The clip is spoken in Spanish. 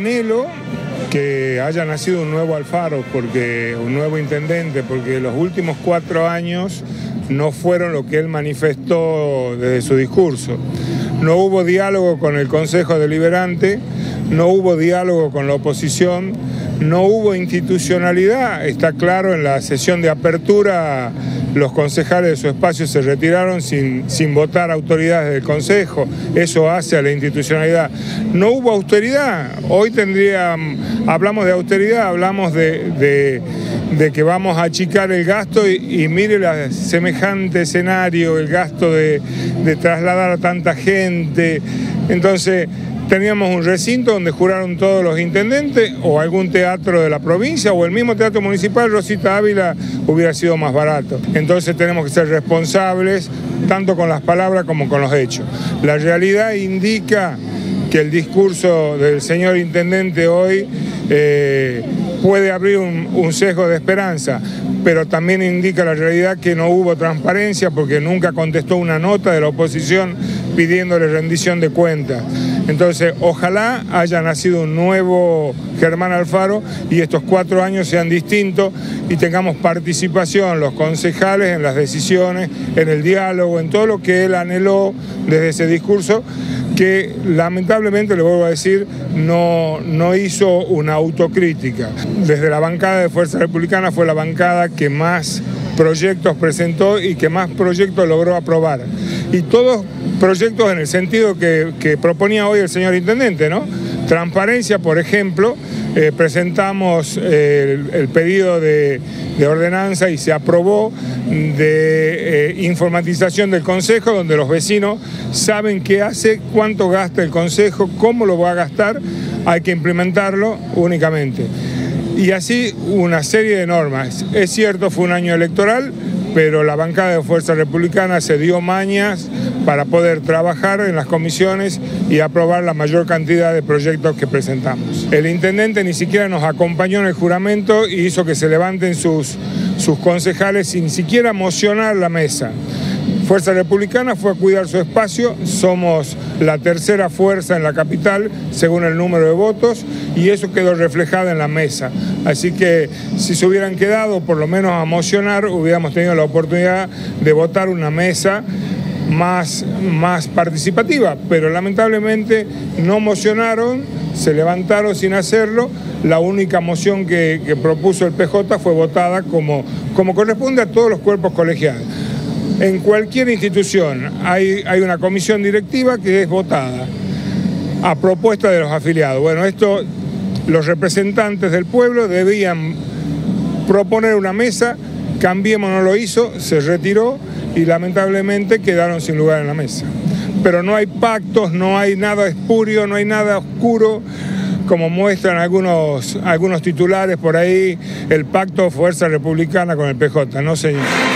anhelo que haya nacido un nuevo Alfaro, un nuevo intendente, porque los últimos 4 años no fueron lo que él manifestó desde su discurso. No hubo diálogo con el Consejo Deliberante, no hubo diálogo con la oposición, no hubo institucionalidad. Está claro, en la sesión de apertura los concejales de su espacio se retiraron sin votar autoridades del Consejo. Eso hace a la institucionalidad. No hubo austeridad. Hoy hablamos de austeridad, hablamos de que vamos a achicar el gasto y mire semejante escenario, el gasto de trasladar a tanta gente. Entonces, teníamos un recinto donde juraron todos los intendentes, o algún teatro de la provincia, o el mismo teatro municipal, Rosita Ávila, hubiera sido más barato. Entonces tenemos que ser responsables, tanto con las palabras como con los hechos. La realidad indica que el discurso del señor intendente hoy puede abrir un sesgo de esperanza, pero también indica la realidad que no hubo transparencia, porque nunca contestó una nota de la oposición pidiéndole rendición de cuentas. Entonces, ojalá haya nacido un nuevo Germán Alfaro y estos 4 años sean distintos y tengamos participación los concejales en las decisiones, en el diálogo, en todo lo que él anheló desde ese discurso, que lamentablemente, le vuelvo a decir, no hizo una autocrítica. Desde la bancada de Fuerza Republicana fue la bancada que más proyectos presentó y que más proyectos logró aprobar. Y todos proyectos en el sentido que proponía hoy el señor intendente, ¿no? Transparencia, por ejemplo, presentamos el pedido de ordenanza y se aprobó de informatización del Consejo, donde los vecinos saben qué hace, cuánto gasta el Consejo, cómo lo va a gastar, hay que implementarlo únicamente. Y así una serie de normas. Es cierto, fue un año electoral, pero la bancada de Fuerza Republicana se dio mañas para poder trabajar en las comisiones y aprobar la mayor cantidad de proyectos que presentamos. El intendente ni siquiera nos acompañó en el juramento y hizo que se levanten sus concejales sin siquiera mocionar la mesa. Fuerza Republicana fue a cuidar su espacio, somos la tercera fuerza en la capital según el número de votos y eso quedó reflejado en la mesa. Así que si se hubieran quedado por lo menos a mocionar, hubiéramos tenido la oportunidad de votar una mesa más participativa, pero lamentablemente no mocionaron, se levantaron sin hacerlo. La única moción que propuso el PJ fue votada como corresponde a todos los cuerpos colegiados. En cualquier institución hay una comisión directiva que es votada a propuesta de los afiliados. Bueno, esto los representantes del pueblo debían proponer una mesa, Cambiemos no lo hizo, se retiró y lamentablemente quedaron sin lugar en la mesa. Pero no hay pactos, no hay nada espurio, no hay nada oscuro, como muestran algunos titulares por ahí, el pacto Fuerza Republicana con el PJ, no señor.